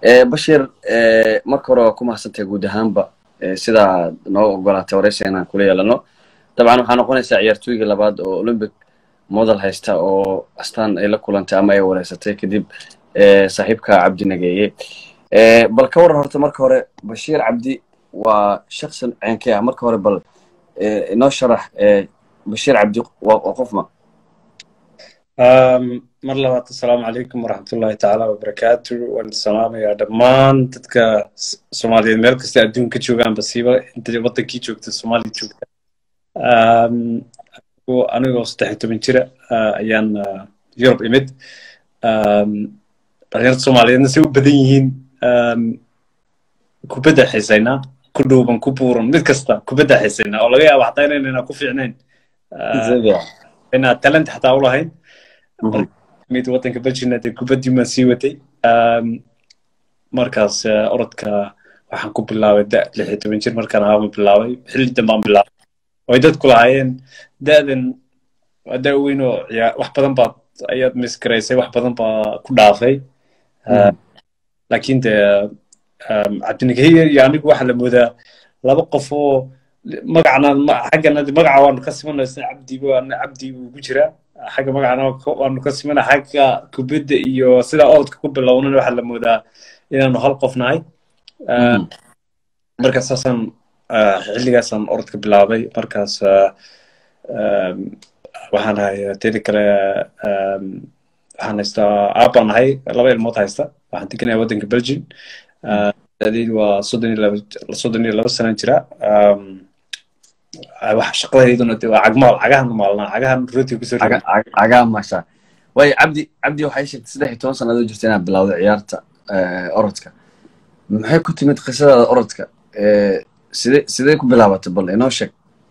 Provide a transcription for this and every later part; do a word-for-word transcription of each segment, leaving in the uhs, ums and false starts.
bashir marka hore waa ku mahadsantahay guud ahaanba sidaa noo ogolaatay waraysi inaan kula yeelano dabcan waxaa noqonaysaa ciyaartooyga labaad oo olympic model haysta oo astaan ay la kulantay ama ay wareysatay kadib saaxiibka cabdi nageeye bal ka waran horta marka hore bashiir cabdi waa shakhsi ceenkee ah marka hore bal inoo sharax bashiir cabdi waa qof ma mar labaad assalaamu calaykum waraxmatullaahi tacaala wabarakaatu waan salaamayaa dhammaan dadka soomaaliyeed meel kasta adduunka joogaan basiiba inta wadankii joogta soomaaliya joogta anigoo saddex iyo toban jira ayaan yurub imid dhalinyarta soomaaliyeedna say u badan yihiin kubadda xiisaynaa ku dhuuban ku buuran mid kasta kubadda xiisaynaa oo laga yaaba xataa inaynaa ku fiicnayn inaa talent xataa u lahayn mid wadanka Belgium ee kubaddi ma sii watay markaas orodka waxaan ku bilaabay da lix iyo toban jir markaan ahaa bilaabay xilli dambe aan bilaabay way dadku lahaayeen da'dan wada weyn oo wax badan baad ayaad miskaraysay wax badan baa ku dhaafay laakiin de cabdinageeye iyo anigu waxa la moodaa laba qof oo magacna xaggana magaca waanu ka simanaysaa cabdi waana cabdi uu ku jiraa xagga magacana waanu ka simana xagga kubadda iyo sida orodka ku bilownan waxa la moodaa inaanu hal qof nahay markaas saasaan xilligaasaan orodka bilaabay markaas waxaan ahay teeda kale waxaan haystaa aabbaan ahay laba ilmood haysta waxaan deganaya waddanka Belgium da'daydu waa soddon iyo laba soddon iyo laba sano jira wax shaqadeeduna waa cagmaal cagahan maalna cagahan rooti ku soo cagaha maasha way cabdi cabdi waxay sheegtay saddex iyo toban sanadood jirtay inaad bilowday ciyaarta orodka maxay ku timid qisadaada orodka sidee sidee ku bilaabatay bal inoo sheeg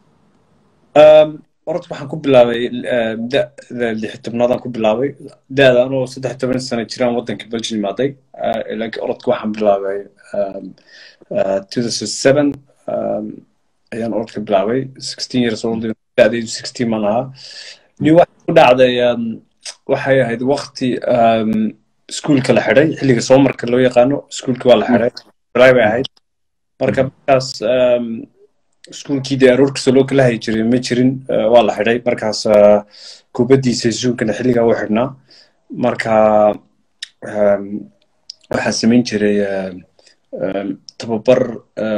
orodka waxaan ku bilaabay da'da lix iyo tobnaad aan ku bilaabay da'da anoo saddex iyo toban sano jiraan waddanka Belgium imaaday laakiin orodka waxaan bilaabay two thousand seven ayaan orodka bilaabay sixteen years old da'daydu sixteen maan ahaa ni waxa ku dhacday waxay ahayd waqti iskuulka la xidhay xilliga soomarka loo yaqaano iskuulka waa la xidhay bilay bay ahayd marka markaas iskuulkii dee aroorkiisa loo kala hayi jiray ma jirin waa la xidhay markaas kubaddiisa iskuulkana xilligaa u xidhnaa marka waxaa samayn jiray tababar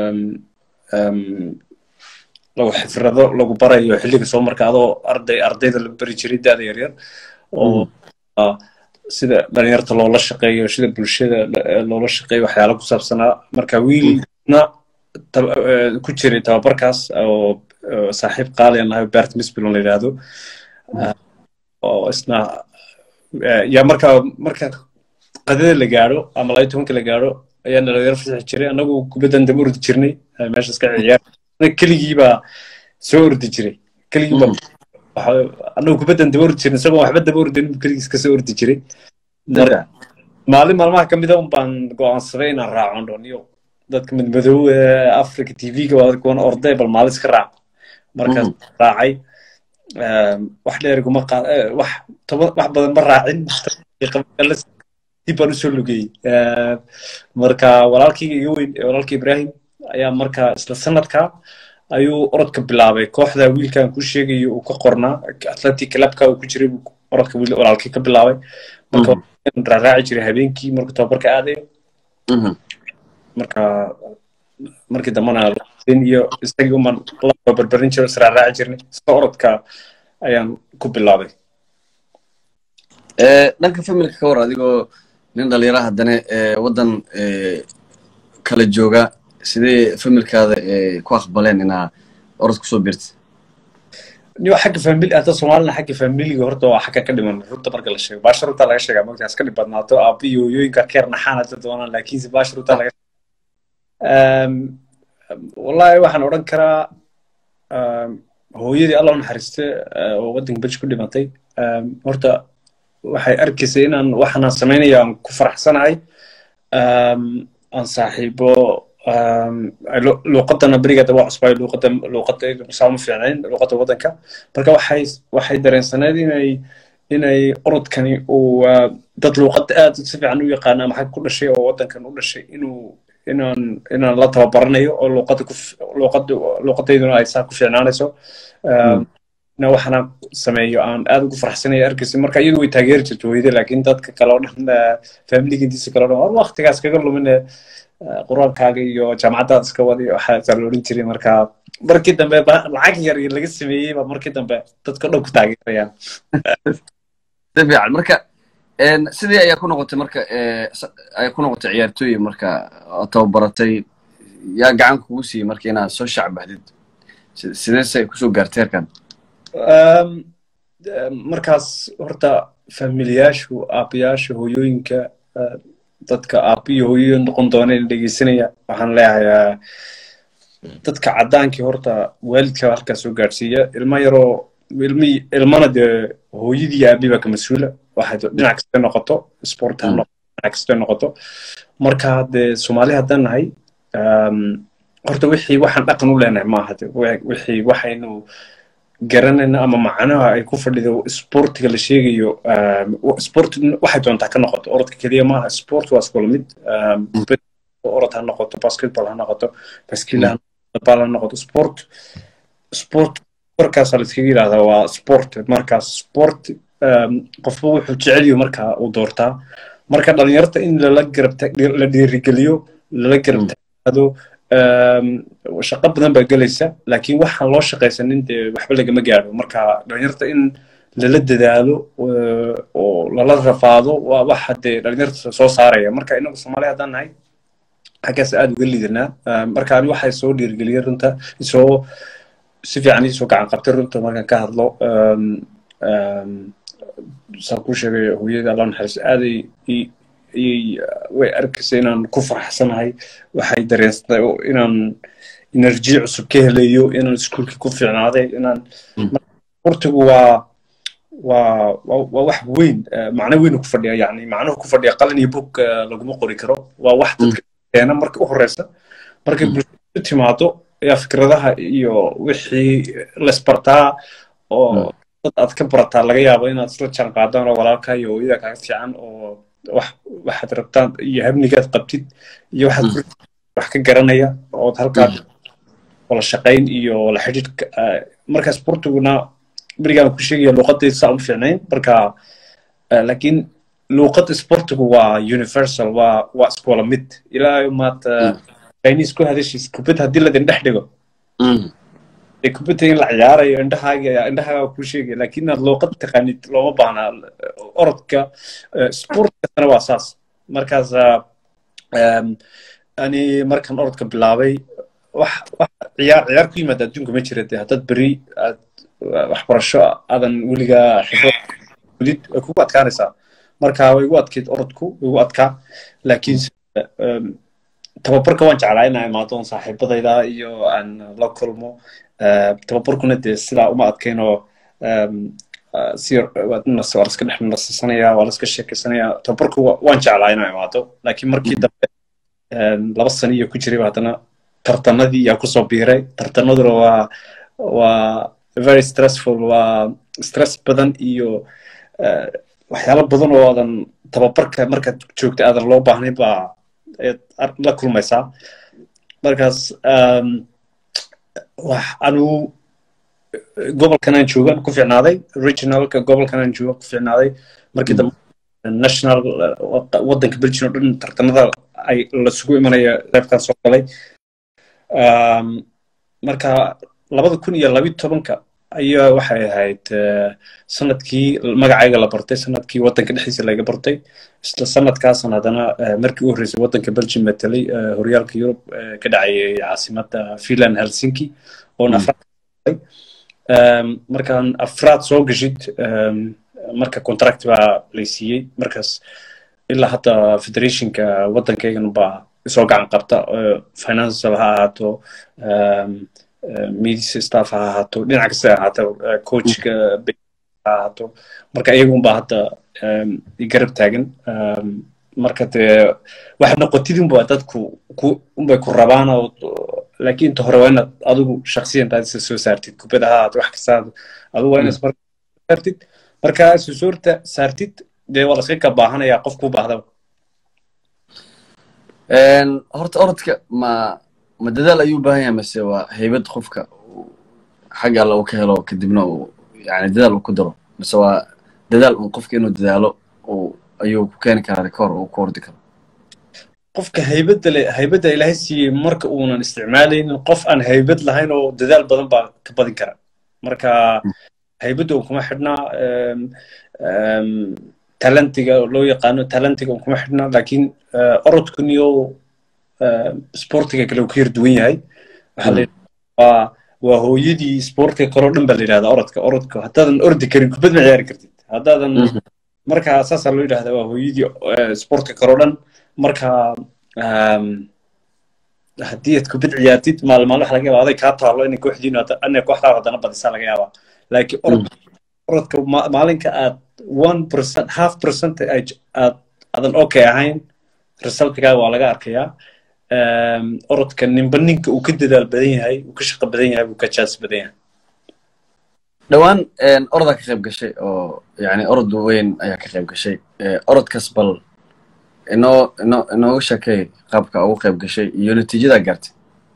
lagu xifrado lagu barayo xilliga soo marka adoo arday ardayda la bari jiray da'da yaryar oo sida dhalinyarta loola shaqeeyo sida bulshada loola shaqeeyo waxyaalo ku saabsanaa marka wiilna ku jiray tababarkaas oo saaxiib qaali aan ahay Bert Misbelon la yiraahdo oo isna yaa marka marka qadada la gaaro ama laba iyo tobanka la gaaro ayaan dhalinyaro fasax jiray anagu kubaddan daba ordi jirnay meesha iska ciyaar keligii baa soo ordi jiray keligii baa anagu kubaddan daba ordi jirnay isagoo waxba daba ordin keligii iska soo ordi jiray maalin maalmaha ka mid ah baan go'aansaday inaan raaco dhoniyo dadka mid madow Africa T V-ga waa kuwan orday bal maalis ka raac markaas raacay wax dheer kuma wax wax badan ma raacin dib baan u soo lugay marka walaalkayga iga weyn walaalkay Ibrahim ayaa marka isla sanadka ayuu orodka bilaabay kooxda wiilkan ku sheegayo uu ka qornaa Athletic Clubka uu ku jiray orodka wiil walaalkay ka bilaabay marka raaci jiray habeenkii marka tababarka aaday marka markii dambana iyo isagii uma la barbarin jiray raaci jirnay soo orodka ayaan ku bilaabay dhanka familka ka war adigoo nin dhalinyaro haddana waddan kala jooga sidee familkaada ku aqbaleen inaa orod kusoo biirtay niyo xagga family ata Soomaalina xagga familiga horta waa xagga ka dhiman runta marka la sheego baashar runta laga sheegaa marka iska dhib badnaato aabbi iyo hooyooyinka keer naxaanada doonaan laakiin si baashar runta laga um wallahi waxaan oran karaa hooyadii Allah naxariiste oo waddanka Belgium ku dhimatay horta waxay arkaysay inaan waxaan sameeyay aan ku faraxsanahay aan saaxiibo luqadana bariga daba cusbay luqada luqada saamo fiicnayn luqada waddanka marka waxay waxay dareensaneed inay inay orodkani uu dad luuqadda aad si fiican u yaqaana maxaa ku dhashay oo waddankan u dhashay inuu inaan inaan la tababaranayo oo luuqadda ku luuqadda luuqadayduna ay saa ku fiicnaanayso na waxaana sameeyo aan aad ugu faraxsanayo arkaysa marka iyadu way taageeri jirtay hooyada laakiin dadka kale oo dhan familiga intiisa kale oo dhan war waqtigaas kaga lumin quraankaaga iyo jaamacadaad iska wadi waxaa la odhan jiray marka markii dambe lacag yar laga sameeyey baa markii dambe dadka dhan ku taageerayaan si fiican marka sidii ayaa ku noqotay marka ay ku noqotay ciyaartooy marka tababaratay yaa gacan kugu siiyey marka inaad soo shacbahdid sideesay kusoo gaartay heerkan markaas horta familiyaashu aabayaasha hooyooyinka dadka aaba iyo hooyo noqon doona in dhegeysanaya waxaan leeyahay dadka caddaankii horta waalidka halkaas soo gaadhsiiya ilmo yaroo ilmi ilmana dee hooyadii iyo aabii baa ka mas-uula waxay dhinac kasta noqoto sport ha noqoto dhinac kasta noqoto marka dee soomaali haddaan nahay horta wixii waxaan dhaqan u leenahay maaha de wixii waxaynu garanayna ama macnaha ay ku fadhido sportiga la sheegayo sport waxay doontaa ka noqoto orodka keliya maaha sport waa isku lamid orod ha noqoto basketball ha noqoto baskil ha noqoto sport sport markaas la iskaga yidhahdaa waa sport markaas sport qofba wuxuu jecel yahay marka uu doortaa marka dhalinyarta in lala garabta la dhiirigeliyo lala garabtaado shaqo badan baa gelaysa laakiin waxaan loo shaqaysanin dee waxba lagama gaadho marka dhalinyarta in lala dadaalo oo lala rafaado waa waxa dee dhalinyarta soo saaraya marka inagu soomaali haddaan nahay xaggaas aad uga liidanaa marka ani waxay soo dhiirigeliyay runta isoo si fiican isoo gacan qabtay runta markaan ka hadlo saan kuu sheegay hooyada alla naxariis aaday way arkaysa inaan ku faraxsanahay waxay dareensatay inaan energy cusub ka helayo inaan iskuulkii ku fiicnaaday inaan sportigu waa waa waa wax weyn macno weyn ku fadhiya yani macnuhu ku fadhiya qalin iyo bug laguma qori karo waa wax dadka keena marka u horeysa markay bulshadu timaado ayaa fikradaha iyo wixii laisbartaa oo dad aad ka barataa laga yaabo inaad isla jaan qaadaan oo walaalkaa iyo hooyada kaaga fiican oo wax waxaad rabtaan iyo habnigaad qabtid iyo waxaad wax ka garanaya ood halkaa wala shaqayn iyo wala xidhiidh marka sportiguna berigaan ku sheegaya luuqadayda saa uma fiicnayn marka laakiin luuqadda sportigu waa universal waa waa isku wala mid ilaa maad chinese ku hadashiis kubad haddii ladin dhex dhigo kubadda in la ciyaarayo indhahaaga indhahaaga ku sheegaya laakiin inaad luuqad taqaanid looma baahna orodka sportkana waa saas markaas ani markaan orodka bilaabay wax wax ciyaar ciyaar ku yimaada adduunka ma jira dee haddaad beri aad waxbarasho aadan weligaa xifdid way kugu adkaanaysaa marka way igu adkayd orodku way igu adkaa laakiin tababarka waan jeclaa inaan imaado saaxiibadayda iyo aan la kulmo tababarkuna dee sidaa uma adkaynoo si waa iska dhex nasisanaya waa la iska sheekaysanaya tababarku waan jeclaa inaan imaado laakiin markii dambe laba sano iyo ku jirayba haddana tartanadii yaa kusoo biiray tartanaduna waa waa very stressful waa stress badan iyo waxyaalo badan oo aadan tababarka markaad joogta aadan loo baahnayn baa la kulmaysaa markaas wax anu gobolkan aan joogan ku fiicnaaday regionalka gobolkan aan joogan ku fiicnaaday markii dambe national waddanka belgium oo dhan tartanada ay lasugu imanaya qaybkaan soo galay marka labada kun iyo labiyo tobanka ayaa waxay ahayd sanadkii magacayga la bartay sanadkii waddanka dhexdiisa laga bartay isla sanadkaasan haddana markii u horreysay waddanka belgium matalay horyaalka yurub ka dhacayay caasimadda finland helsinki oon afraad markaan afraad soo gashid marka contract baa laysiiyey markaas ilaa hadda federationka waddankaygan baa isoo gacan qabta financial ha ahaato media staff ha ahaato dhinac kasta ha ahaato coachka ha ahaato marka iyagunbaa hadda garab taagan marka dee waxaad noqotid unba dadku unbay ku rabaan oo laakiin inta hore waa inaad adigu shaksiyan taadisa soo saartid kubadda ha ahaato wax kasta adigu waa inaad marka saartid marka susuurta saartid dee waa laska ka baahanayaa qof ku baahda horta orodka ma ma dadaal ayuu u baahan yahay mase waa haybad qofka xagga alla uu ka helo kadibna uu yani dadaal uu ku daro mase waa dadaal un qofka inuu dadaalo ayuu ku keeni karaa rikoor uu ku ordi karo qofka haybadda leh haybadda ilaahay siiyey marka uunan isticmaalaynin qof aan haybad lahayn oo dadaal badan baa ka badin kara marka haybadda un kuma xidhnaa talentiga loo yaqaano talentiga un kuma xidhnaa laakiin orodkun iyo sportiga kale uu ka yar duwan yahay waxaa la waa waa hooyadii sportiga kale oo dhan baa la yidhahdaa orodka orodka haddaadan ordi karin kubad ma ciyaari kartid haddaadan marka saasaa loo yidhahdaa waa hooyadii sportiga kale oo dhan marka haddii aad kubad ciyaartid maalmaal waxa laga yaabaa aday kaa taalo inay kooxdiinu anay kooxdaada haddana badisaa laga yaabaa laakiin orodka maalinka aad one percent half percentage aad aadan okay ahayn resultkaaga waa laga arkayaa orodka ninba ninka uu ka dadaal badan yahay uu ka shaqo badan yahay uu ka jaas badan yahay dhowaan orodaa ka qayb gashay oo yani orod weyn ayaa ka qayb gashay orodkas bal inoo inoo inooga sheekay qaabka ugu qayb gashay iyo natiijada gaartay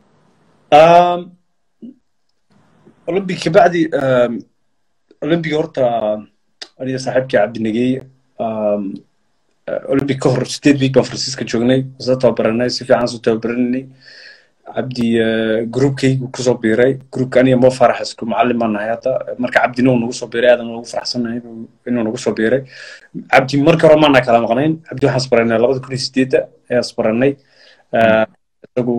olympic kabacdi olympic horta aniga saaxiibkii cabdinagey olympic ka hor sideed week baan faransiiska joognay soo tababaranay si fiican soo tababaranay cabdi groupkaygu kusoo biiray groupka aniga moo farax isku macallin baan nahay hadda marka cabdina uu nagu soo biiray aadan ugu faraxsanahay inuu nagu soo biiray cabdi marka hore maana kala maqnayn cabdi waxaan isbaranay labada kun iyo sideedda ayaa isbaranay isagu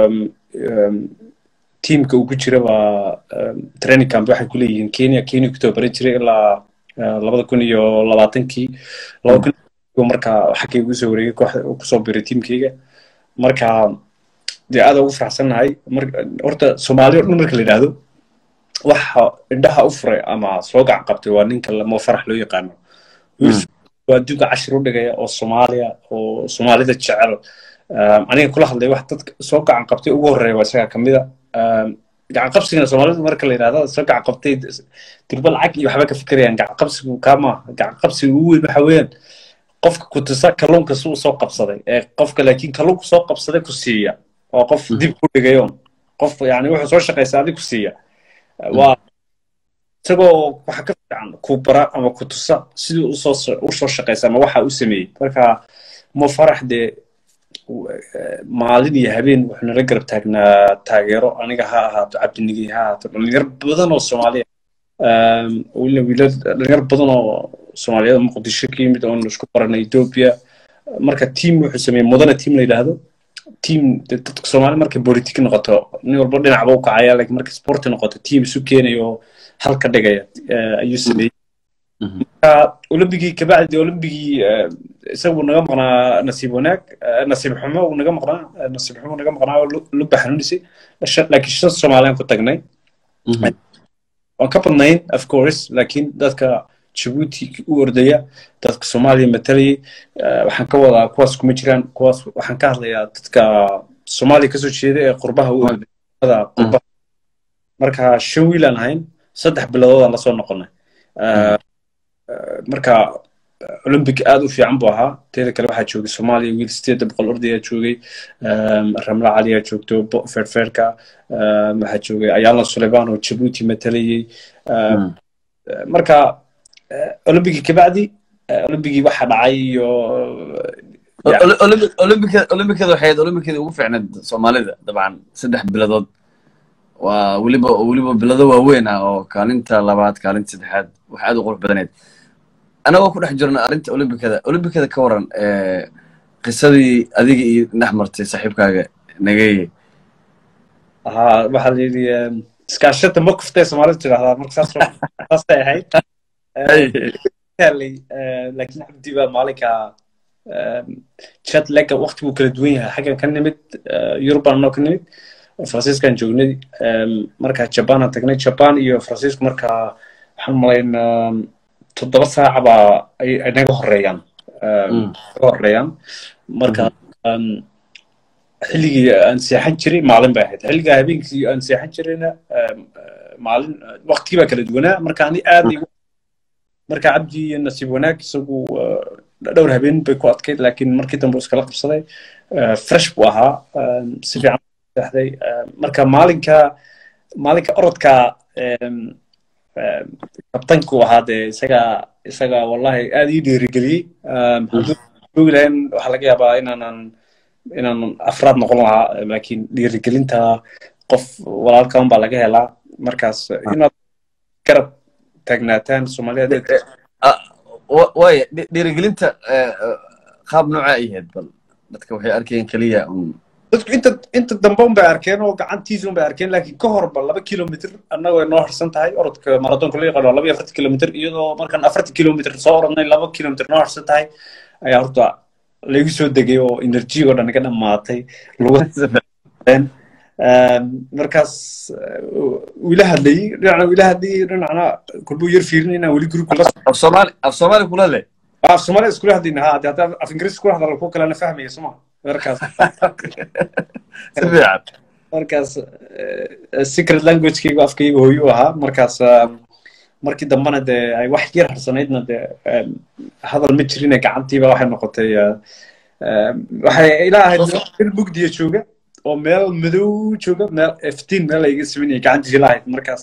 tiimka uu ku jira waa training camp waxay ku leeyihiin kenya kenya ku tababaran jiray ilaa labada kun iyo labaatankii laba kun marka xagay ugu soo wareegay kooxda uu kusoo biiray tiimkayga marka dee aad ugu faraxsanahay horta soomaaliya o dhan marka la yidhaahdo waxa indhaha u furay ama soo gacan qabtay waa ninka moo farax loo yaqaano waa adduunka cashir u dhigaya oo soomaaliya oo soomaalida jecel aniga kula hadlay wax dadka soo gacan qabtay ugu horreeya waa isagaa kamida gacan qabsigana soomaalida marka la yidhahdo soo gacan qabtay dirba lacag iyo waxba ka fikerayaan gacan qabsigu kama gacan qabsiga ugu weyn waxa weeyaan qofka ku tusa kalluunka si uu soo qabsaday ee qofka laakiin kalluunka soo qabsaday ku siiya oo qof dib ku dhigayo qof yani wuxuu soo shaqaysaa adigu siiya waa isagoo waxa ka fiican ku bara ama ku tusa siduu u soo u soo shaqaysaa ama waxa uu sameeyey marka mo farax dee maalin iyo habeen wuxuu nala garab taagnaa taageero aniga ha ahaato cabdinigi ha ahaato dhalinyar badan oo soomaaliya wila wiilal dhalinyar badan oo soomaaliyada muqdisho ka yimid oon isku baranay ethiopia marka team wuxuu sameeyey mudana team la yidhaahdo team dadka soomaali markay politic noqoto nin walba dhinacba u kacaya laakiin markay sport noqoto team isu keenayo halka dhigaya ayuu sameeyey marka olimbigii kabacdi olimbigii isagu naga maqnaa nasiib wanaag nasiib xumo uu naga maqnaa nasiib xumo naga maqnaa oo lugba xanuunisay laakiin shan soomaaliyaan ku tagnay waan ka badnayn of course laakiin dadka Djibouti u ordaya dadka Soomaaliya matalayay waxaan ka wadaa kuwaas kuma jiraan kuwaas waxaan ka hadlayaa dadka Soomaaliya ka soo jeeda ee qurbaha u ordaya qurbaha marka shan wiil aan ahayn saddex bilood aan la soo noqonay marka Olympic aad u fiican buu ahaa teeda kale waxaa joogay Soomaaliya wiil sideed boqol ordaya joogay Ramla Ali ayaa joogto Ferferka waxaa joogay Ayala Sulaiman oo Djibouti matalayay marka Olympic kabacdi Olympic waxa dhacay iyo Olympic Olympic waxay Olympic ugu fiicnad Soomaalida dabcan saddex biladood waa waliba waliba bilado waaweyn ah oo kaalinta labaad kaalinta saddexaad wax aad u qurux badanayd anagoo ku dhex jirna arinta Olympicada Olympicada ka waran ee qisadii adiga iyo dhex martay saaxiibkaaga nagay aha waxa la yiri iskaashada ma kuftay Soomaalida tiraahdaa marka saas saas ay ahayd laakiin cabdi baa maalinka chat lega waqti buu kala duwan yahay xaggan ka nimid Yurban noo ka nimid Faransiiskan joognay marka Japan aan tagnay Japan iyo Faransiisku marka waxaan malaynaa toddoba saac baa ay naga horeeyaan horeeyaan marka xilligii aan seexan jiray maalin bay ahayd xilliga habeenkii aan seexan jirayna maalin waqti baa kala duwanaa marka ani aad marka cabdi nasiib wanaag isagu dhowr habeen bay ku adkayd laakiin markii dambe iskala qabsaday fresh buu ahaa si fiican saxday marka maalinka maalinka orodka kabtanku ahaa dee isaga isaga wallahi aad ii dhiirigeliyey hadduu joogi lahayn waxaa laga yaabaa inaanan inaanan afraad noqon lahaa laakiin dhiirigelinta qof walaalkan baa laga helaa markaas inaad garab taagnaataan soomaaliyeed waay dhiirigelinta qaab nooca ay ahayd bal dadka waxay arkeen keliya dadku inta inta dambe un bay arkeen oo gacantiisa un bay arkeen laakiin ka horba laba kilomitr annaga way noo harsan tahay orodka marathonka loo yaqaano laba iyo afartan kilomitr iyadoo markaan afartan kilomitr soo orodnay laba kilomitr noo harsan tahay ayaa horta laygu soo degay oo energy oo dhan iga dhammaatay markaas wila hadlayay dhinacna wila hadlayay dhinacna kolbuu yar fiirin inaan weli guri kula af soomaali af soomaali kula hadlay af soomaali iskula hadlayna ha hadda af ingiriis kula hadla ku kalena fahmaya soma markaas si fiican markaas secret language-kaygu afkaygu hooyu ahaa markaas markii dambena dee ay wax yar harsanaydna dee hadal ma jirine gacantiiba waxay noqotay waxay ilaa ahayd meel mugdiya jooga oo meel madow jooga meel iftiin meel ayga sameynaya gacantiisa ilaa ahayd markaas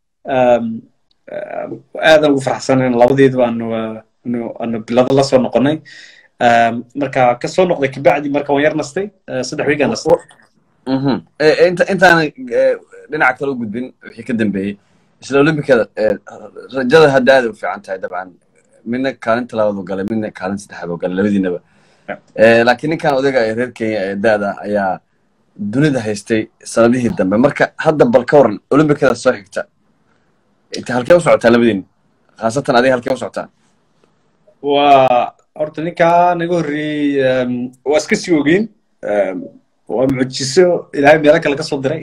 aadan ugu faraxsanayn labadeedu aanu aanu aanu bilado la soo noqonay marka ka soo noqday kabacdi marka waan yar nastay saddex wiigaan nastay intaana dhinaca kale u gudbin wixii ka dambeeyey isla olimbikada rajada hadda aad u fiican tahay dabcan midna kaalinta labaad u galay midna kaalin saddexaad u galay labadiinaba laakiin ninkan odayga ee reer kenya ee daada ayaa dunida haystay sanadihii dambe marka hadda bal ka waran olimbikada soo xigta inta halkee u socotaan labadiin khaasatan adiga halkee u socotaan waa horta ninkaa naga horreeyey waa iska sii ogeyn waa mucjiso ilaahay meelo kale ka soo diray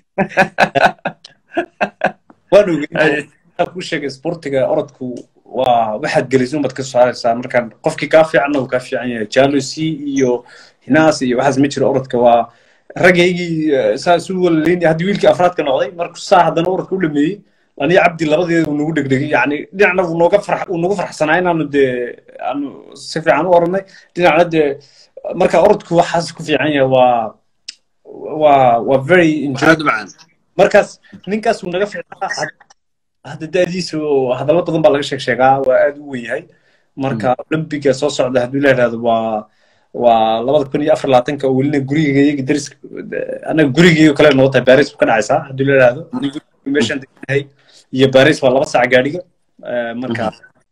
waan ogeyn kuu sheegay sportiga orodku waa waxaad gelisay umaad ka saaraysaa markaan qofkii kaa fiicanna uu kaa fiican yahay jalosi iyo hinaas iyo waxaas ma jiro orodka waa ragaygii saas u walaleyn haddii wiilkii afraadka noqday marku saa haddana orodka u dhameeyey aniga cabdi labadeeda uu nagu dhegdhegay yani dhinacna uu nooga farx uu nagu farxsanaa inaanu dee aanu si fiican u oranay dhinacna dee marka orodku waxaas ku fiican yahay waa waa waa very enjoyable markaas ninkaas uu naga fiicnaa hadda da'diisu hadallo badan baa laga sheeg sheegaa waa aad u weyn yahay marka olympiga soo socda haddii la yidhahdo waa waa labada kun iyo afar labaatanka oo welina gurigayga daris anaga gurigayga kale noo tahay baris ka dhacaysaa haddii la yidhahdo meeshaan deganahay iyo baris waa laba saac gaadhiga marka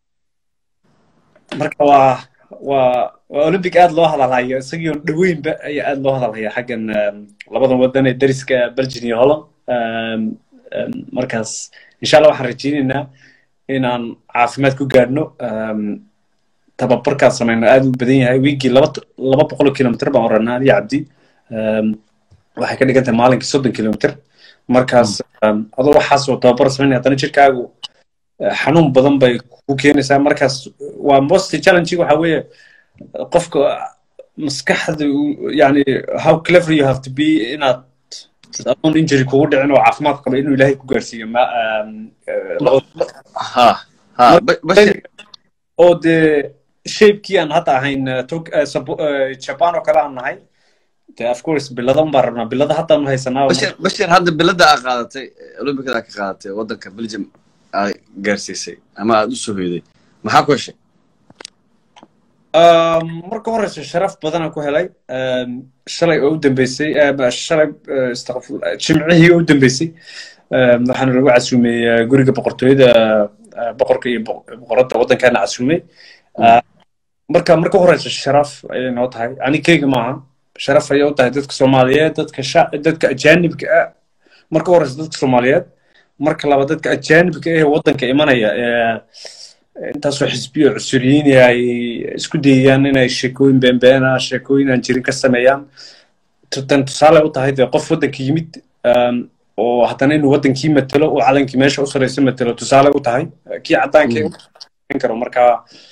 marka waa waa waa olympic aad loo hadalhayo isagii oo dhaweynba ayaa aad loo hadalhaya xaggan labadan wadan ee dariska belgian iyo holland markaas insha allah waxaan rajaynaynaa inaan caafimaad ku gaadhno tababarkaan samayno aad u badan yahay wiigii laba laba boqol kilomitr baan oranaa adiga cabdi waxay ka dhigan tahay maalinkii soddon kilomitr markaas adoo waxaas oo tababar samaynaya haddana jirkaagu xanuun badan bay ku keenaysaa markaas waa most challenge waxa weeye qofka maskaxda yani how clever you have to be inaad adoon injury kugu dhicin oo caafimaad qaba inuu ilaahay ku gaarsiiyo ma oo dee shaybkii aan hadda ahayn japan oo kale aan nahay de of course bilada un baan rabnaa bilada haddaanu haysanaa bashir hadda bilada aa qaadatay olimbikada ka qaadatay waddanka belgium aa gaarsiisay ama aad u soo hoyday maxaa ku heshay marka horeysa sharaf badanaa ku helay shalay oo u dambeysay shalay jimcihii oo u dambeysay waxaana lagu casuumay guriga boqortooyada boqorka iyo boqoradda waddankaana casuumay marka marka horeysa sharaf ayay noo tahay anikeyga maaha sharaf ayay u tahay dadka soomaaliyeed dadka dadka ajaanibka ah marka horeysa dadka soomaaliyeed marka laba dadka ajaanibka ah ee waddanka imanaya intaasoo xisbiyo cusuriyiin ay isku dayayaan inay sheekooyin beenbeena sheekooyin aan jirin ka sameeyaan tan tusaale u tahay dee qof waddanka yimid oo haddana inuu waddankii matelo oo calankii meesha u sareysa matelo tusaale u tahay kii caddaankii u karo marka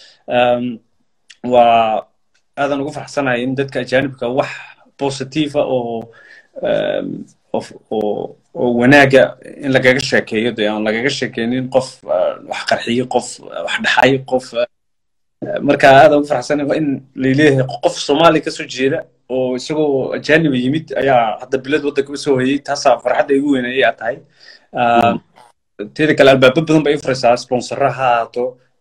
waa aadan ugu farxsanahay in dadka ajaanibka wax positiifa oo oo wanaaga in lagaga sheekeeyo dee aan lagaga sheekeynin qof wax qarxiyo qof wax dhaxay qof marka aad ugu faraxsanahay in leeyahay qof Soomaali ka soo jeeda oo isagoo ajaanib yimid ayaa hadda bilad waddanka u soo hayay taas farxad ay ugu weyn ay tahay teeda kale albaab badan bay furaysaa sponsor-raha to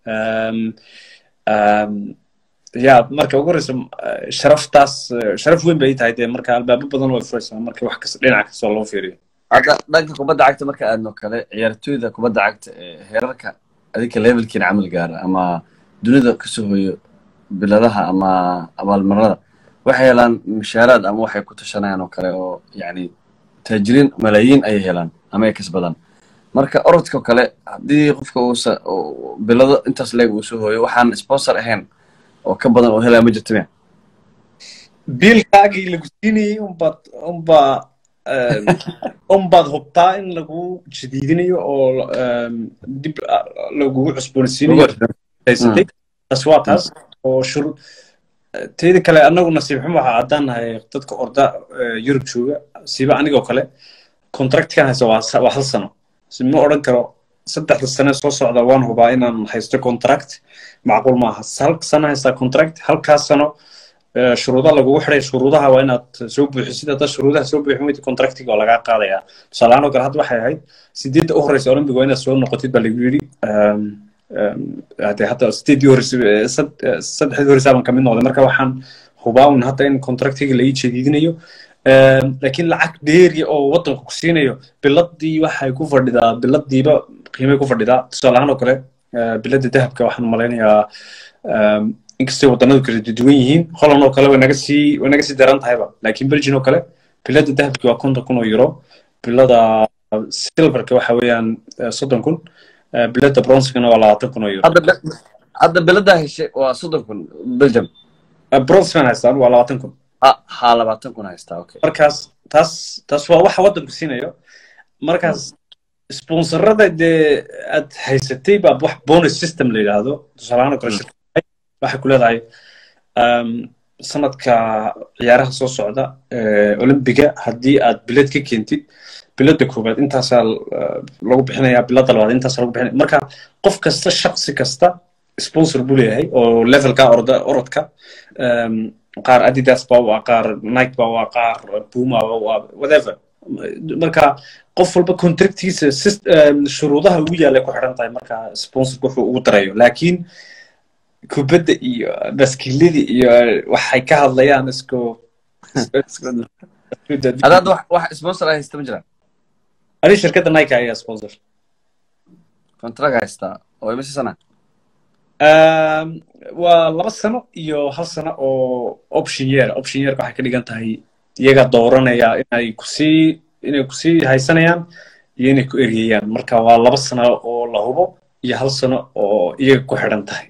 ya marka ugu horeysa sharaftaas sharaf weyn bay tahay dee marka albaab badan way furaysaa marka wax ka dhinaca ka soo loo fiiriyo hadda dhanka kubadda cagta marka aadno kale ciyaartooyda kubadda cagta ee heerarka adinka levelkiin camal gaara ama dunida ka soo hoyo biladaha ama abaalmarada waxay helaan mushaaraad ama waxay ku tashanayaan oo kale oo yani taajiriin malaayiin ay helaan ama ay kasbadaan marka orodka kale haddii qofka uu bilado intaas leeg uu soo hoyo waxaan sponsor ahayn oo ka badan oo helaa ma jirto miya biilkaagii lagu siinayay unbaad unbaa unbaad hubtaa in lagu jadiidinayo oo dib lagugu cusboonaysiinayo taas waa taas oo shuru teeda kale annagu nasiib xumo waxaa caddaan nahay dadka orda Yurub jooga siba anigoo kale contractkan haysta waa hal sano si ma odhan karo saddexda sano soo socda waan hubaa inaan haysto contract macquul maaha hal sano haysta contract halkaas sano shuruudaha lagugu xidhay shuruudaha waa inaad soo buuxisid hadda shuruudaha soo buuxin weydi contractiga oo lagaa qaadayaa tusaalahaan oo kale hadda waxay ahayd sideedda u horeysa olympic waa inaad soo noqotid baa lagu yidhi hadee hadda sideeddii horeysa saddexdii horeysa baan kamid noqday marka waxaan hubaa un hadda in contractiga la ii jadiidinayo laakiin lacag dheeri oo waddanku ku siinayo biladii waxay ku fadhidaa biladiiba qiimay ku fadhidaa tusaalahaan oo kale bilada dahabka waxaan malaynayaa inkastoo waddanadu kala duwan yihiin Holland oo kale way naga sii way naga sii daran tahayba laakiin Belgium oo kale bilada dahabka waa konton kun oo euro bilada silverka waxa weeyaan soddon kun bilada bronze-kana waa labaatan kun oo euro hadda hadda bilada heshay waa soddon kun Belgium bronze-kana haystaan waa labaatan kun ha labaatan kun haystaa okay markaas taas taas waa waxa waddanku siinayo markaas sponsorada dee aad haysatay baa wax bonus system la yidhaahdo tusaalahaan oo kale waxay ku leedahay sanadka ciyaaraha soo socda olympiga haddii aad bilad ka keentid bilada koobaad intaasaa lagu bixinayaa bilada labaad intaasaa lagu bixinaya marka qof kasta shaksi kasta sponsor buu leeyahay oo levelka orda orodka qaar Adidas baa waa qaar Nike baa waa qaar Puma waa whatever marka qof walba contractiisa shuruudaha ugu yaala ku xiran tahay marka sponsor wuxuu ugu darayo laakiin kubadda iyo baskilada iyo waxay ka hadlayaan isku hadaad wax wax sponsor ay haysta ma jiraan ani shirkadda Nike ayaa sponsor contract haysta oo imisa sana waa laba sano iyo hal sano oo option year option year waxay ka dhigan tahay iyaga dooranaya inay ku sii inay ku sii haysanayaan iyo inay ku eriyayaan marka waa laba sano oo la hubo iyo hal sano oo iyaga ku xidhan tahay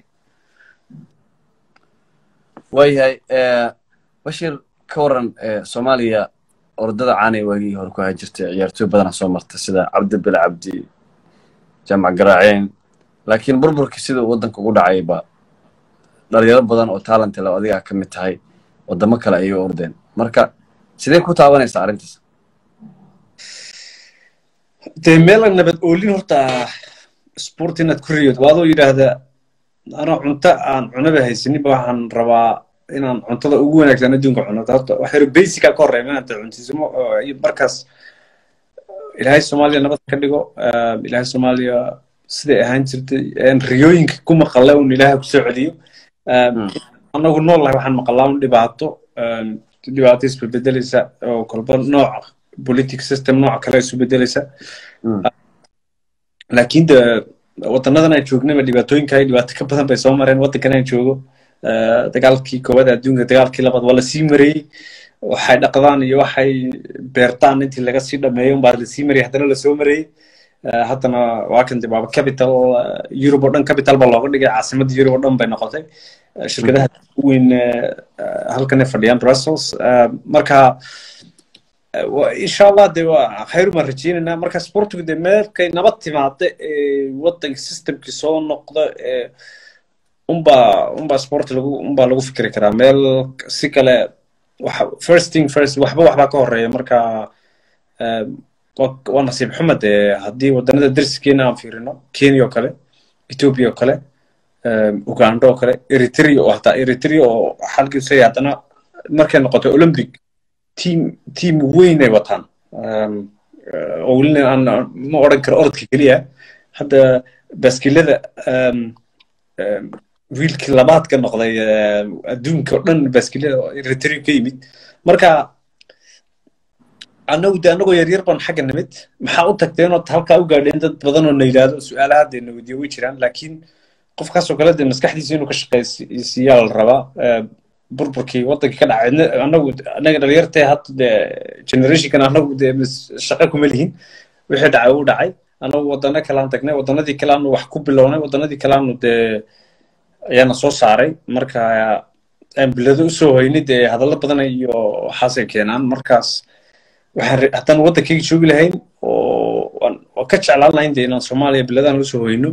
waayahay bashir ka waran Soomaaliya ordada caanay waagii hore ku haajirtay ciyaartooy badan soo martay sida Cabdi Bil Cabdi Jamac Garaaceen laakiin burburkii sida waddanka ugu dhacay ba dhalinyaro badan oo talent leh adiga ka mid tahay wadamo kale ay ordeen marka sidee ku taabanaysaa arrintaas dee meel nabad oolin horta sport inaad ku riyood waadoo yidhaahda ana cunto aan cunaba haysanin waxaan rabaa inaan cuntada ugu wanaagsan adduunka cuno horta wax yar basic ka horeeya inaad cuntismo markaas ilaahay Soomaaliya nabad ka dhigo ilaahay Soomaaliya siday ahaan jirtay aan riyooyinka ku maqalay oo ilaahay ku soo celiyo anagu noolahay waxaan maqalaa un dhibaato dhibaato isbedelaysa oo kolba nooc political system nooc kale isu bedelaysa laakiin wadanadan ay joognaba dhibaatooyinka ay dhibaato ka badan bay soo mareen waddankan ay joogo dagaalkii koowaad adduunka dagaalkii labaad waa la sii marayay waxay dhaqdaan iyo waxay beertaan intii laga sii dhameeyo baa la sii marayay haddana la soo marayay haddana waa kan dib waa capital Europe oo dhan capital baa looga dhigay caasimadda Europe oo dhan bay noqotay shirkadaha weyn halkan ay fadhiyaan Brussels marka insha Allah de waa khayr ma rajeynayna marka sportigu de meelkay nabad timaado ee waddanka systemkii soo noqdo ee umba umba sport lagu umba lagu fikri karaa meel si kale waxa first thing first waxba waxba ka horeeya marka waa nasiib xumad haddii waddanada darsigeena aan fiirino Kenya oo kale Ethiopia oo kale Uganda oo kale Eritrea oo hataa Eritrea oo xalkiisa haddana markay noqoto Olympic team team weyn ay wataan oo weli aan ma oran karo orodka kaliya hadda baskilada wiilkii labaad ka noqday adduunka oo dhan baskilada Eritrea ka yimid marka anagu de anagoo yaryar baan xagga nimid maxaa u tagteen oo halkaa u gaadheen dad badan oo na yidhaahdo su-aalaha dee na weydiiyo way jiraan laakiin qofkaas oo kale dee maskaxdiisa inuu ka shaqaysiiyaa la rabaa burburkii waddankii ka dhacay anagu anaga dhalinyartee hadda dee generationkan anagu dee shaqo kuma lihin wixii dhacay uu dhacay anagu waddano kale aan tagnay waddanadii kale aanu wax ku bilownay waddanadii kale aanu dee ayaana soo saaray marka aan bilado usoo hoynay dee hadallo badan iyo waxaasay keenaan markaas waxaan haddaan waddankayga joogi lahayn oo ka jeclaan lahayn dee inaan Soomaaliya biladaan usoo hoyno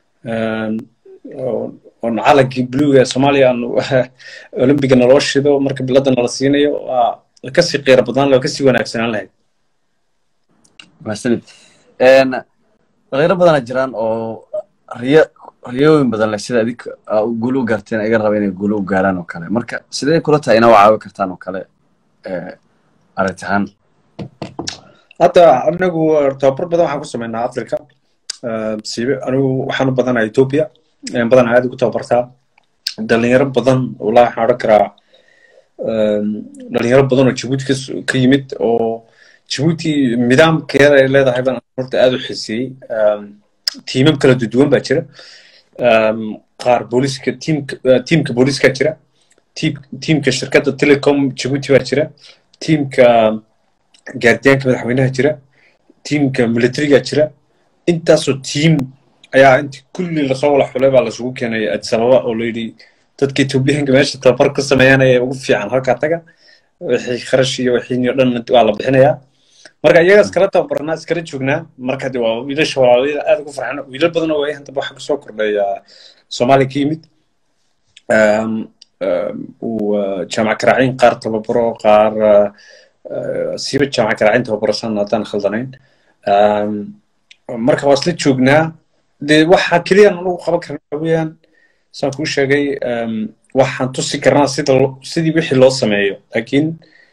oon calankii buluuga ee Soomaaliya aan Olympiga naloo shido marka bilada nala siinayo waa kasii qiiro badan loo kasii wanaagsanaan lahayd mahadsanid dhalinyaro badan jiraan oo riyo riyooyin badan leh sida adika guul u gaarteen iga raba inay guul u gaaraan oo kale marka sidee kula tahay inaa caawi kartaan oo kale aragtahan hadda anagu tababar badan waxaan ku sameynaa Afrika siibe anigu waxaan u badanahay Ethiopia een badan aad ugu tababartaa dhalinyaro badan walaa waxaan oran karaa dhalinyaro badan oo Djibouti ka yimid oo Djibouti nidaamkeeda ay leedahay baan horta aad u xiisiyey tiimam kala duwan baa jira qaar booliska tiimka tiimka booliska jira tiimka shirkadda Telecom Djibouti baa jira tiimka gaardiyaanka madaxweynaha jira tiimka militariga jira intaasoo tiim ayaa intii kulli lasoo wala xulay baa lasugu keenay Addis Ababa oo la yidhi dadka Etoobiyaanka meesha tababar ka sameeyanaya ugu fiican halkaa taga wixii kharash iyo wixii oo dhan waa la bixinayaa marka iyagaas kala tababarnaa iskala joognaa marka de waa wiilasha walaalada aad ugu farxan wiilal badan oo ay hanta waxa ka soo kordhaya Soomaaliya ka yimid uu jaamac Karaacin qaar tababaro qaar siiba jaamac Karaacin tababarsan haddaan khaldanayn marka waa isla joognaa dee waxa kaliya aan ugu qaban karnaa weeyaan saan kuu sheegay waxaan tusi karnaa sida sidii wixii loo sameeyo laakiin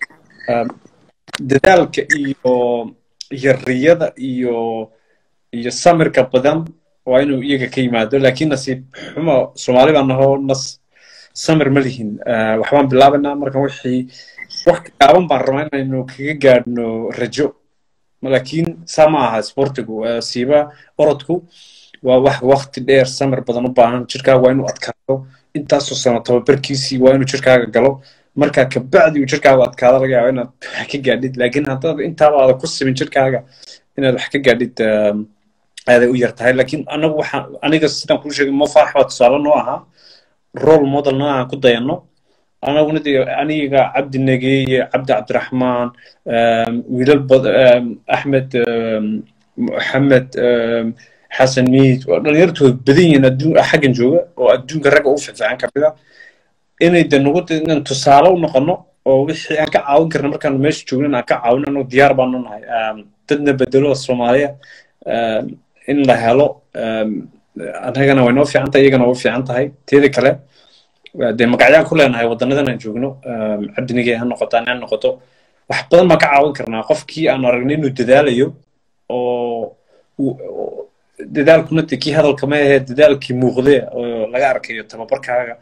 dadaalka iyo yarriyada iyo iyo samirka badan waa inuu iyaga ka yimaado laakiin nasiib xumo Soomaali baan nahoo nas samir ma lihin waxbaan bilaabanaa marka wixii wax gaaban baan rabaa inaynu kaga gaadhno rajo laakiin saa ma aha sportigu siiba orodku waa wax waqti dheer samir badan u baahan jirkaaga waa inuu adkaado intaasoo sano tababarkiisii waa inuu jirkaaga galo marka ka bacdi uu jirkaaga adkaado laga yaabo inaad wax ka gaadhid laakiin haddaad intaaba aad ku simin jirkaaga inaad wax ka gaadhid aaday u yar tahay laakiin anagu waxaan aniga sidaan kuu sheegay ma faax waa tusaale noo ahaa role model noo aan ku dayanno anaguna dee aniga cabdi nageeye cabdi cabdiraxmaan wiilal axmed maxamed xasan miid dhalinyartu way badan yihiin adduun xaggan jooga oo adduunka ragga u fiican ka mida inay de nagu inaan tusaale u noqono oo wixii aan ka caawin karna markaan meesha joogno aan ka caawin anoo diyaar baan u nahay dadna bedelo Soomaaliya in la helo anagana way noo fiican tahay iyagana way fiican tahay teeda kale dee magacyaan ku leenahay waddanadan aan joogno cabdinigay ha noqoto aan noqoto wax badan baan ka caawin karnaa qofkii aan aragnay inuu dadaalayo oo dadaalkuna dee kii hadalka ma ahee dadaalkii muuqde oo laga arkayo tababarkaaga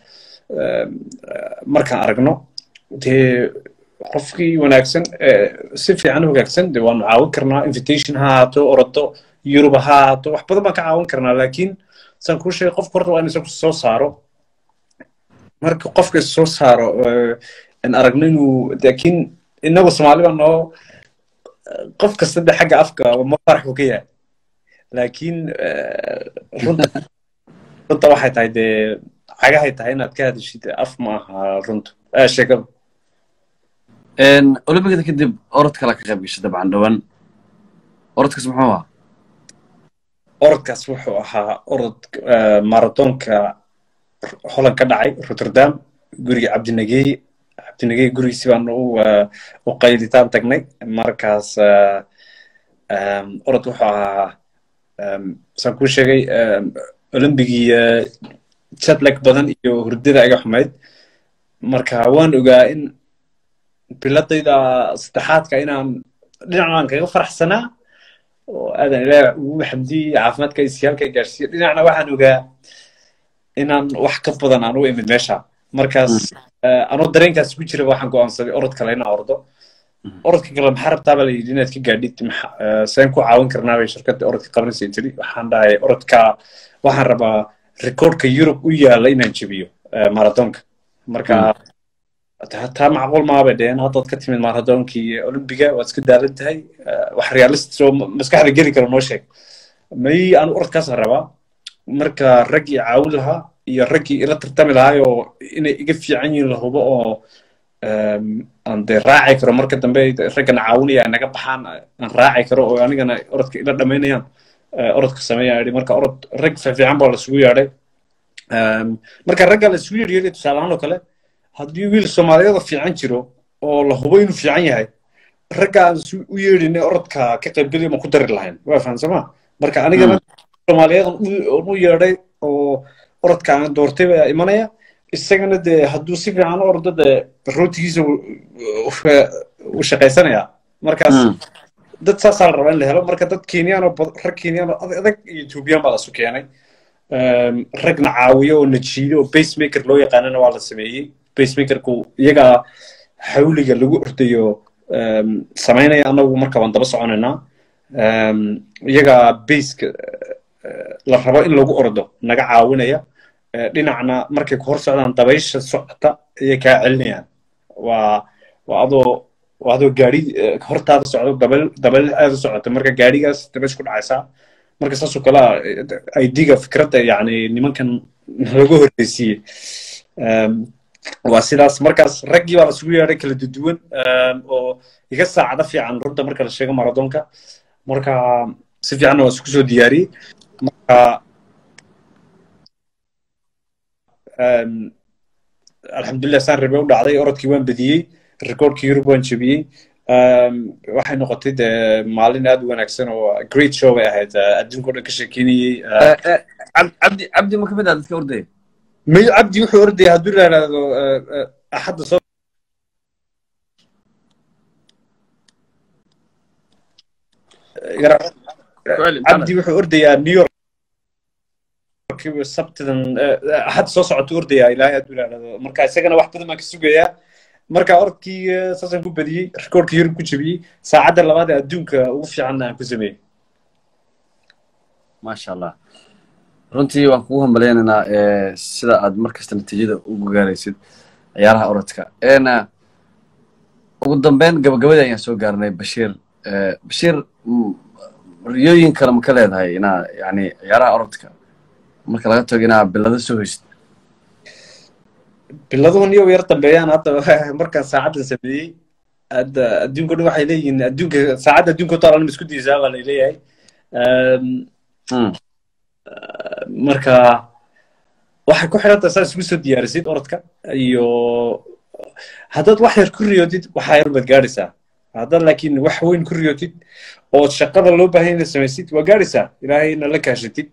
markaan aragno dee qofkii wanaagsan si fiican u hagaagsan dee waanu caawin karnaa invitation ha ahaato orodo Yurub ha ahaato wax badan baan ka caawin karnaa laakiin saan kuu sheegay qofka horta waa in isagu soo saaro marka qofka soo saaro aan aragno inuu laakiin inagu Soomaali baan noo qof kasta de xagga afka ma farax u ka yahay laakiin runta runta waxay tahay dee cagahay tahay inaad ka hadashid af ma aha runta sheekada Olympicada kadib orod kale ka qayb gashay dabcan dhawaan orodkaas muxuu ahaa orodkaas wuxuu ahaa orod marathonka Holland ka dhacay Rotterdam guriga cabdinagey cabdinagey gurigiisii baan u qaylitaan tagnay markaas orod wuxuu ahaa saan kuu sheegay olymbigii jetlag badan iyo hurdada iga xumayd marka waan ogaa in biladayda saddexaadka inaan dhinacnaan kaga faraxsanaa oo aadan ilaahay ugu xamdiyey caafimaadka isyaalka gaarsiiyo dhinacna waxaan ogaa inaan wax ka badan aan u imid meesha markaas anoo dareenkaas ku jira waxaan go'aansaday orod kale inaan ordo orodka kale maxaa rabtaa baa la yidhi inaad ka gaadhid saan ku caawin karnaa bay shirkadda orodka qabanaysa tiri waxaan dhahay orodka waxaan rabaa recordka Europe u yaala inaan jebiyo marathonka marka taa macquul ma aha dheen haddaad ka timid marathonkii olympiga waad iska daalan tahay wax realist oo maskaxda geli kara noo sheeg may aan orodkaas rabaa marka raggii caawin lahaa iyo raggii ila tartami lahaa oo inay iga fiican yihiin la hubo oo aan dee raaci karo marka dambe raggana caawinaya naga baxaan aan raaci karo oo anigana orodka ila dhamaynayaan orodka sameeyaa marka orod rag fiican baa la isugu yeedhay marka ragga la isugu yeedhay tusaale ahaan oo kale haddii wiil Soomaaliyeed fiican jiro oo la hubo inuu fiican yahay ragga aan u yeedhinay orodka ka qaybgalay ma ku dari lahayn waa fahansama marka aniga Soomaaliyeed u yeedhay oo orodka aan doortay baa imanaya isagana dee hadduu si fiican u ordo dee rootigiisa u shaqaysanaya markaas dad saas la rabaa in la helo marka dad Kenyan oo rag Kenyan oo adag iyo Ethiopian baa la soo keenay ragna caawiyo oo najiido oo pacemaker loo yaqaanana waa la sameeyey pacemakerku iyaga xawliga lagu ordayo sameynaya anagu marka waan daba soconaynaa iyaga base la rabo in lagu ordo naga caawinaya dhinacna markay ku hor socdaan dabaysha socota ayay kaa celinayaan waa waa adoo waa adoo gaari hortaada socdo dabal dabal aad u socota marka gaarigaas dabaysha ku dhacaysaa marka saasoo kale idga fikradda yacni nimankan lagu horreysiiyey waa sidaas markaas raggii baa la isugu yeedhay kala duwan oo iga saacado fiican runta marka la sheego marathonka marka si fiicanna waa isku soo diyaariyey marka alxamdulilah saan rabe u dhacday orodkii waan badiyey recordkii Europe waan jebiyey waxay noqotay dee maalin aad u wanaagsan oo great show bay ahayd adduunka oo dhan ka sheekeynayey cabdi cabdi ma kamid ah dadka ordaya may cabdi wuxuu ordaya hadduu yidhaahdo axadda soo cabdi wuxuu ordayaa New York sabtidan axad soo socoto ordayaa ilaahay hadduu yidhaahdo marka isagana wax badan baan ka sugayaa marka orodkii saasaan ku badiyey recordkii Europe ku jebiyey saacadda labaad ee adduunka ugu fiicanna aan ku sameeyey maasha allah runtii waan kugu hambaleynaynaa sida aad markasta natiijada ugu gaaraysid ciyaaraha orodka ugu dambeyn gabagabada ayaan soo gaarnay bashiir bashiir riyooyin kale ma ka leedahay inaa yani ciyaaraha orodka marka laga tago inaa bilado soo heysid biladuhu niyo yar dambeeyaan hadda markaan saacaddan sameeyey hadda adduunka dhan waxay leeyihiin adduunka saacadda adduunka u taalan isku diisaa baa laleeyahay marka waxay ku xiran tahay saa isugu soo diyaarisid orodka iyo haddaad wax yar ku riyootid waxaa yar baad gaadhaysaa haddaad laakiin wax weyn ku riyootid oo shaqada loo baahan inaad samaysid waa gaadhaysaa ilaahayna la kaashatid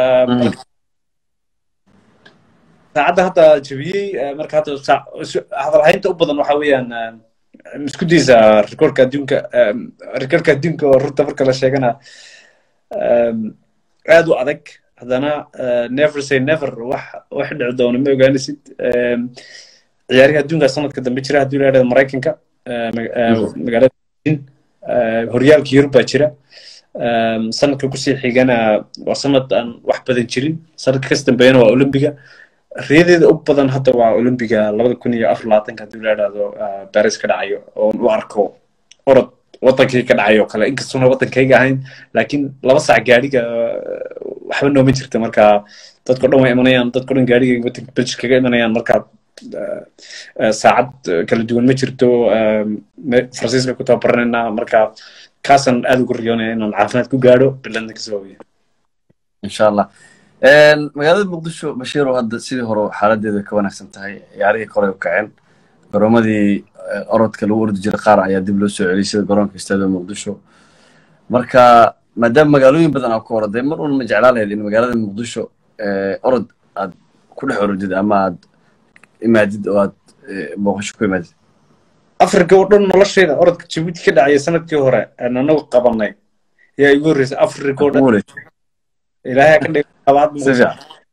saacadda hadda jebiyey marka hadda hadalhaynta u badan waxa weeyaan isku daysaa recordka adduunka recordka adduunka oo runta marka la sheegana aad u adag haddana never say never wax wax dhici doono ma ogaanaysid ciyaarihi adduunka sanadka dambe jira haddii la yidhahdo maraykanka magaalada horyaalka Yurub baa jira sanadka kusii xigana waa sanad aan wax badan jirin sanadka kas dambeeyana waa olympiga riyadeeda u badan hadda waa olympiga labada kun iyo afar labaatanka haddii la yidhahdo Paris ka dhacayo oo u arko orod wadankii ka dhacayo kale inkastoona wadankayga ahayn laakiin laba saac gaadhiga waxba nooma jirta marka dadko dhan way imanayaan dadko dhan gaadhiga wadanka Belgium kaga imanayaan marka saacad kala duwan ma jirto Faransiiska ku tababaranaynaa marka kaasan aad ugu riyoonaya inaan caafimaad ku gaadho biladna ka soo wabiyo insha allah magaalada muqdisho bashiir oo hadda sidii hore xaaladeedu ka wanaagsan tahay ciyaarihii kore u kaceen garoomadii orodka lagu ordi jiray qaar ayaa dib loo soo celiyay sida garoonka istaada muqdisho marka maadaama magaalooyin badan aa ku oraday mar un ma jeclaa lahayd in magaalada muqdisho orod aad ku dhex orodid ama aad imaadid oo aad booqasho ku imaadid afrika oo dhan noloshayda orodka jabuuti ka dhacaya sanadkii hore aan anagu qabanay yaa igu horreysay afrika oo dhan ilaahay ka dhigay labaad muqdisho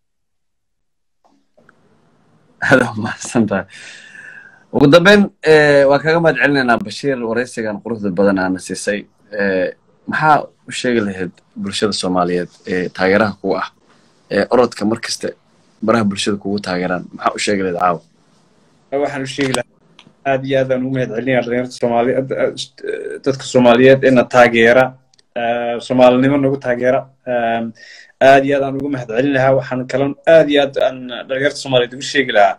hada mahadsan tahay ugu dambeyn waan kaga mahad celinaynaa bashiir waraysigan quruxda badan aana siisay maxaa u sheegi lahayd bulshada soomaaliyeed ee taageeraha kugu ah ee orodka mar kasta baraha bulshada kugu taageeraan maxaa u sheegi lahayd caawa waxaan u sheegi lahaa aad iyo aad aan ugu mahad celinayaa dhalinyarta soomaaliyeed dadka soomaaliyeed ina taageera soomaalinimo nagu taageera aad iyo aad aan ugu mahad celin lahaa waxaan kalon aad iyo aad aan dhalinyarta soomaaliyeed ugu sheegi lahaa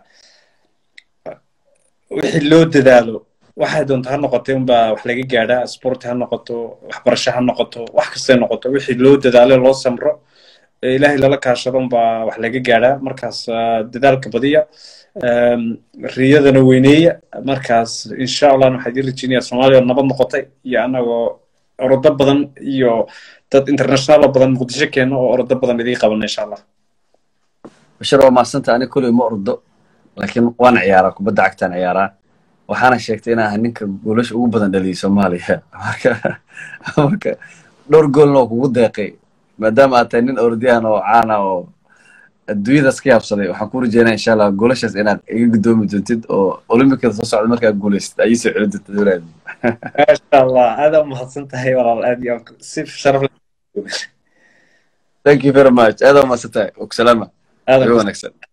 wixii loo dadaalo waxay doonto ha noqotay unbaa wax laga gaadhaa sporti ha noqoto waxbarasho ha noqoto wax kastay noqoto wixii loo dadaalo loo samro ilaahay lala kaashado unbaa wax laga gaadhaa markaas dadaalka badiya riyadana weyneeya markaas insha allah waxaan idin rajeynayaa soomaaliya nabad noqotay iyo anagoo orodo badan iyo dad international badan muqdisho keeno oo orodo badan idin qabana insha allah bashir waa maasanta ani kulay ma ordo laakiin waan ciyaaraa kubadda cagtaan ciyaaraa waxaana sheegtay inaan ahay ninka goolasha ugu badan dhaliyay soomaaliya marka marka dhowr goolna oo kugu deeqay maadaama aad tahay nin orodyahan oo caana oo adduunyadaas ka yaabsaday waxaan ku rajeynaa insha allah goolashaas inaad iga gudoomi doontid oo olimbikada soo socda markaa guulaysad ayay soo celin doonta dowlaad maasha allah aad u mahadsan tahay walaal aad iyo si sharaf thank you very much aad u mahadsan tahay salaama aad u wanaagsan